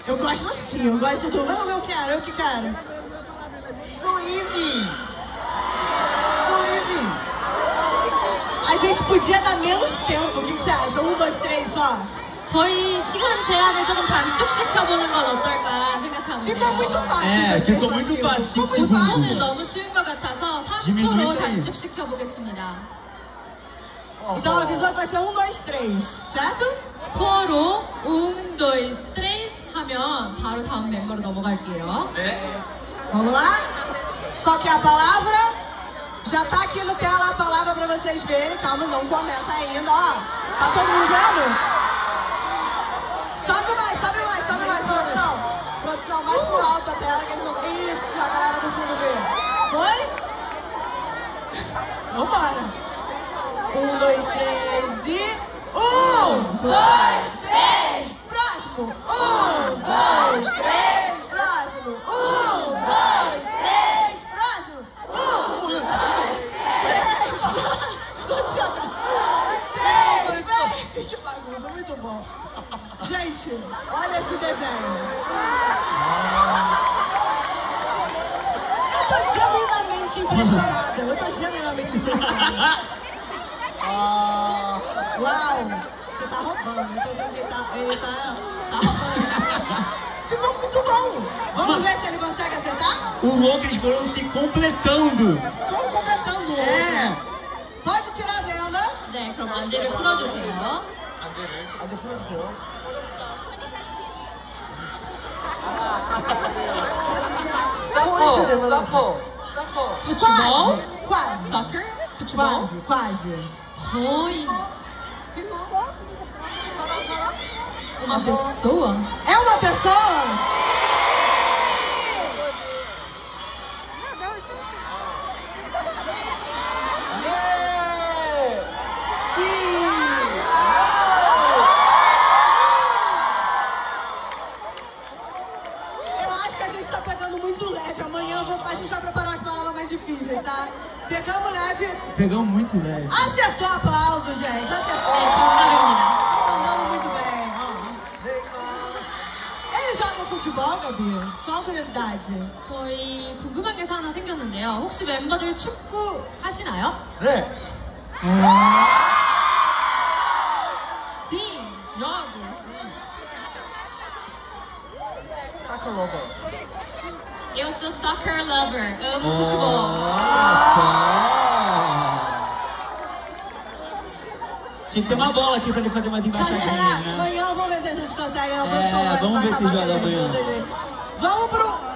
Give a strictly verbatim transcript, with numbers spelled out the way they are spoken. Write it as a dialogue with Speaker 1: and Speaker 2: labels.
Speaker 1: Eu gosto assim, eu gosto do... Eu, eu quero, eu que quero.
Speaker 2: So easy. So easy.
Speaker 1: A gente podia dar menos tempo, o que, que você acha? Um, dois, três, só.
Speaker 3: 저희 시간 제한을 조금 단축시켜보는 건 어떨까 생각하는데요.
Speaker 1: Ficou muito fácil.
Speaker 4: É, ficou muito
Speaker 1: ficou
Speaker 4: fácil.
Speaker 1: Ficou
Speaker 3: 오
Speaker 1: muito fácil.
Speaker 3: 분은 너무 쉬운 것 같아서 삼 초로 단축시켜보겠습니다.
Speaker 1: Então avisou que vai ser um, dois, três, certo?
Speaker 3: 포로 um, dois, três 하면 바로 다음 멤버로 넘어갈게요.
Speaker 4: 네.
Speaker 1: Vamos lá? Qual que é a palavra? Já tá aqui no tela a palavra pra vocês verem. Calma, não começa ainda, ó. Tá todo mundo vendo? Sobe mais, sobe mais, sobe mais, produção. Produção, mais pro alto a tela que eles não... Isso, a galera do fundo vê. Foi? Vambora. Um, dois, três e... Um, dois, três, próximo. Um, dois, três, próximo. Um, dois, três, próximo. Um, dois, três, próximo. Três, três. Que bagunça, muito bom. Gente, olha esse desenho. Eu tô genuinamente impressionada. Eu tô genuinamente impressionada. Uau! Você tá roubando. Eu tô vendo que ele tá, ele tá, tá roubando. Ficou muito bom. Vamos ver se ele consegue acertar?
Speaker 4: O louco, eles foram se completando.
Speaker 1: Vamos completando o outro.
Speaker 4: É.
Speaker 1: Pode tirar a venda.
Speaker 3: 네, 그럼 안대를 풀어주세요.
Speaker 2: 안돼 풀어주세요. 사커, 사커, 사커.
Speaker 3: futebol,
Speaker 1: Quase.
Speaker 3: soccer, futebol.
Speaker 1: Quase, quase.
Speaker 3: 거의 uma pessoa.
Speaker 1: É uma pessoa? Eu acho que a gente tá pegando muito leve. Amanhã eu vou, a gente vai preparar as palavras mais difíceis, tá? Pegamos leve.
Speaker 4: Pegou muito leve.
Speaker 1: Acertou, aplauso, gente. Acertou.
Speaker 3: 네, 정답입니다.
Speaker 1: Tá mandando muito bem. Eles jogam futebol, Gabi? Só uma curiosidade.
Speaker 3: 저희 궁금한 게 하나 생겼는데요. 혹시 멤버들 축구 하시나요?
Speaker 2: 네.
Speaker 3: Sim, jogo.
Speaker 2: 사커 러버.
Speaker 3: Eu sou soccer lover. Amo futebol.
Speaker 4: Tinha que ter uma bola aqui pra ele fazer umas embaixadinhas,
Speaker 1: Galera,
Speaker 4: né?
Speaker 1: amanhã vamos ver se a gente consegue. A
Speaker 4: É,
Speaker 1: produção vai,
Speaker 4: vamos
Speaker 1: vai
Speaker 4: ver se
Speaker 1: acabar
Speaker 4: joga
Speaker 1: com a gente,
Speaker 4: amanhã.
Speaker 1: não tem jeito. Vamos pro